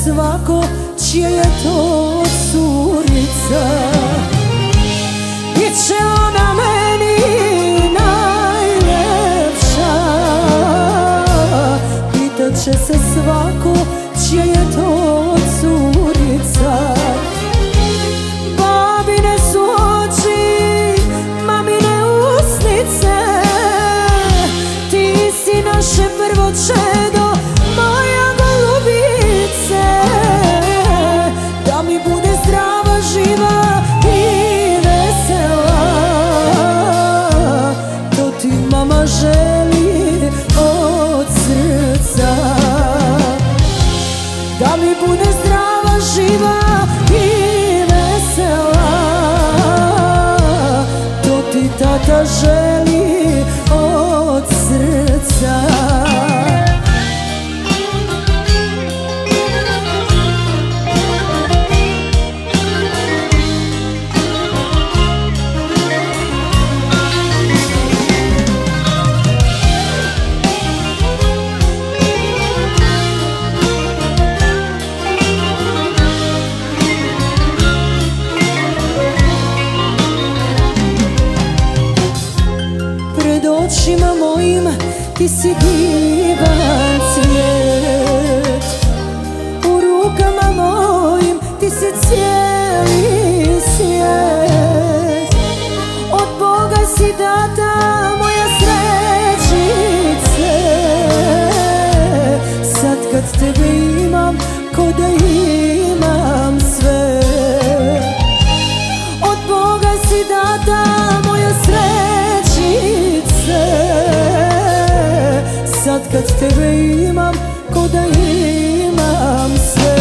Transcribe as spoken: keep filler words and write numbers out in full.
svako čija je to curica. Bit će ona meni najlepša, pitat će se svako čija je to curica. Babine su oči, mamine usnice, ti si naše prvo čedo, moja golubice. Da mi bude zdrava, živa i vesela, to ti mama želi od srca. Da mi bude zdrava, živa i vesela, to ti tata želi od srca. Očima mojim ti si divan cvijet, u rukama mojim ti si cijeli svijet. Od Boga si data moja srećice, sad kad tebe imam ko da imam sve. Od Boga si data moja srećice, sad kad tebe imam ko da imam sve.